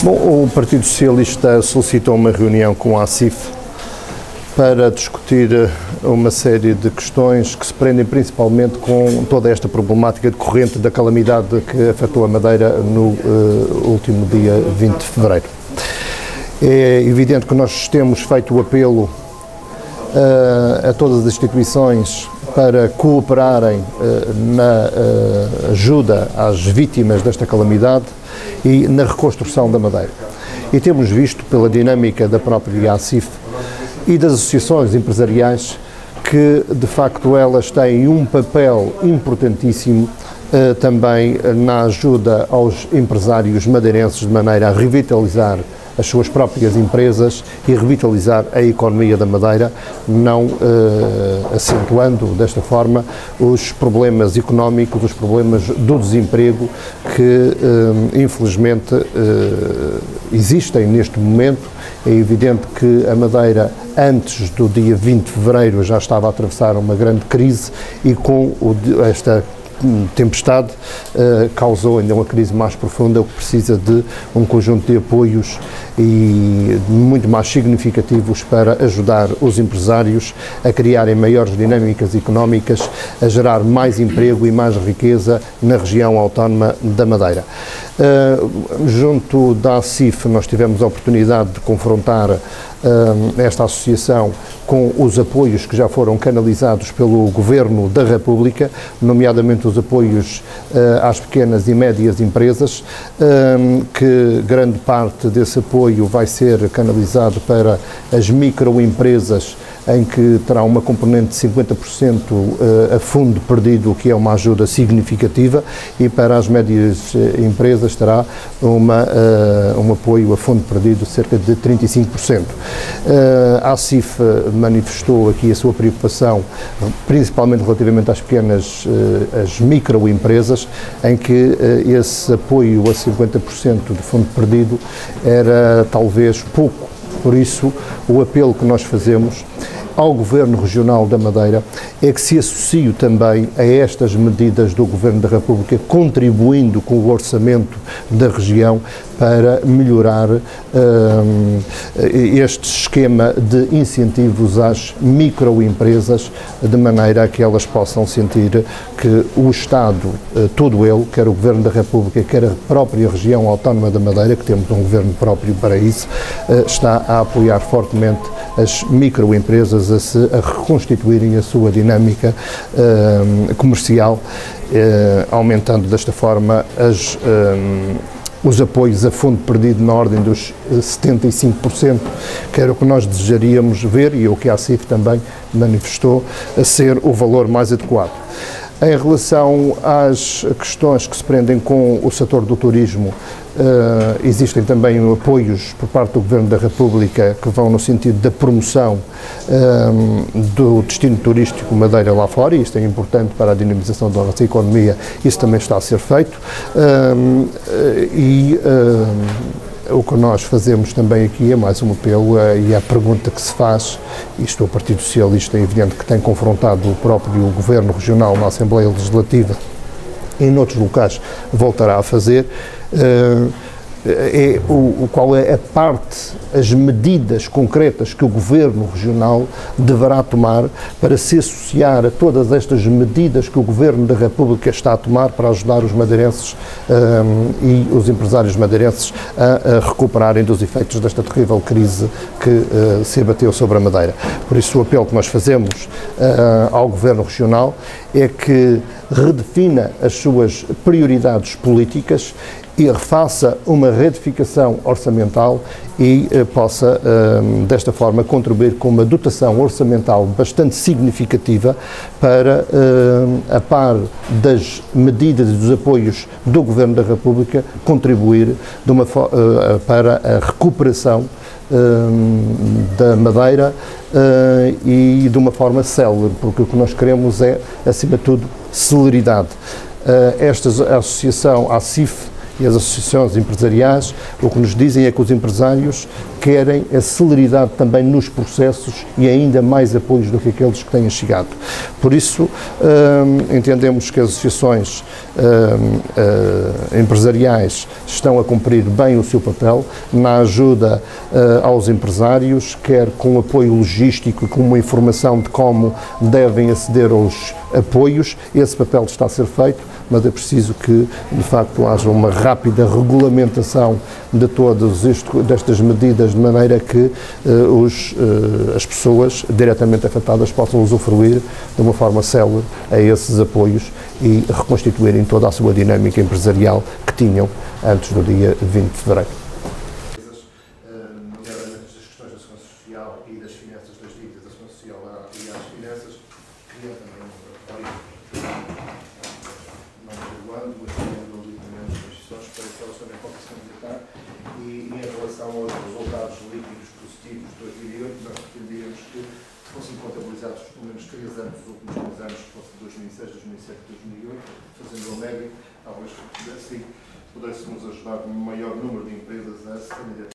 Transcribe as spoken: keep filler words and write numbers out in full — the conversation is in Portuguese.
Bom, o Partido Socialista solicitou uma reunião com a ACIF para discutir uma série de questões que se prendem principalmente com toda esta problemática decorrente da calamidade que afetou a Madeira no uh, último dia vinte de fevereiro. É evidente que nós temos feito o apelo uh, a todas as instituições para cooperarem uh, na uh, ajuda às vítimas desta calamidade e na reconstrução da Madeira. E temos visto, pela dinâmica da própria ACIF e das associações empresariais, que de facto elas têm um papel importantíssimo uh, também na ajuda aos empresários madeirenses de maneira a revitalizar as suas próprias empresas e revitalizar a economia da Madeira, não uh, acentuando desta forma os problemas económicos, os problemas do desemprego que uh, infelizmente uh, existem neste momento. É evidente que a Madeira, antes do dia vinte de fevereiro, já estava a atravessar uma grande crise e com o, esta tempestade uh, causou ainda uma crise mais profunda, o que precisa de um conjunto de apoios e muito mais significativos para ajudar os empresários a criarem maiores dinâmicas económicas, a gerar mais emprego e mais riqueza na região autónoma da Madeira. Uh, junto da ACIF nós tivemos a oportunidade de confrontar uh, esta associação com os apoios que já foram canalizados pelo Governo da República, nomeadamente os apoios uh, às pequenas e médias empresas, uh, que grande parte desse apoio vai ser canalizado para as microempresas, em que terá uma componente de cinquenta por cento a fundo perdido, o que é uma ajuda significativa, e para as médias empresas terá uma, um apoio a fundo perdido de cerca de trinta e cinco por cento. A ACIF manifestou aqui a sua preocupação, principalmente relativamente às pequenas, às microempresas, em que esse apoio a cinquenta por cento de fundo perdido era talvez pouco. Por isso, o apelo que nós fazemos ao Governo Regional da Madeira é que se associe também a estas medidas do Governo da República, contribuindo com o orçamento da região para melhorar um, este esquema de incentivos às microempresas, de maneira a que elas possam sentir que o Estado, todo ele, quer o Governo da República, quer a própria região autónoma da Madeira, que temos um governo próprio para isso, está a apoiar fortemente as microempresas a, se, a reconstituírem a sua dinâmica uh, comercial, uh, aumentando desta forma as, uh, os apoios a fundo perdido na ordem dos setenta e cinco por cento, que era o que nós desejaríamos ver e o que a ACIF também manifestou a ser o valor mais adequado. Em relação às questões que se prendem com o setor do turismo, Uh, existem também apoios por parte do Governo da República que vão no sentido da promoção um, do destino turístico Madeira lá fora, e isto é importante para a dinamização da nossa economia, isso também está a ser feito. Um, e um, o que nós fazemos também aqui é mais um apelo uh, e a pergunta que se faz, isto o Partido Socialista é evidente que tem confrontado o próprio Governo Regional na Assembleia Legislativa e em outros locais voltará a fazer, uh, é o, o, qual é a parte, as medidas concretas que o Governo Regional deverá tomar para se associar a todas estas medidas que o Governo da República está a tomar para ajudar os madeirenses um, e os empresários madeirenses a, a recuperarem dos efeitos desta terrível crise que uh, se abateu sobre a Madeira. Por isso o apelo que nós fazemos uh, ao Governo Regional é que redefina as suas prioridades políticas e refaça uma retificação orçamental e eh, possa, eh, desta forma, contribuir com uma dotação orçamental bastante significativa para, eh, a par das medidas e dos apoios do Governo da República, contribuir de uma, eh, para a recuperação eh, da Madeira eh, e de uma forma célere, porque o que nós queremos é, acima de tudo, celeridade. Uh, esta associação, a ACIF, e as associações empresariais, o que nos dizem é que os empresários querem a celeridade também nos processos e ainda mais apoios do que aqueles que têm chegado. Por isso, hum, entendemos que as associações hum, hum, empresariais estão a cumprir bem o seu papel na ajuda hum, aos empresários, quer com apoio logístico e com uma informação de como devem aceder aos apoios. Esse papel está a ser feito, mas é preciso que, de facto, haja uma rápida regulamentação de todas estas medidas, de maneira que uh, os, uh, as pessoas diretamente afetadas possam usufruir de uma forma célere a esses apoios e reconstituírem toda a sua dinâmica empresarial que tinham antes do dia vinte de fevereiro. Nomeadamente das questões da segurança social e das finanças, das dívidas da segurança social e às finanças, criando também um relatório não regulando, mas criando ali também as instituições para que elas também possam se candidatar. E, e em relação aos resultados líquidos positivos de dois mil e oito, nós pretendíamos que fossem contabilizados pelo menos três anos, os últimos três anos, que fossem dois mil e seis, dois mil e sete e dois mil e oito, fazendo a média, talvez assim pudéssemos ajudar um maior número de empresas a se candidatar.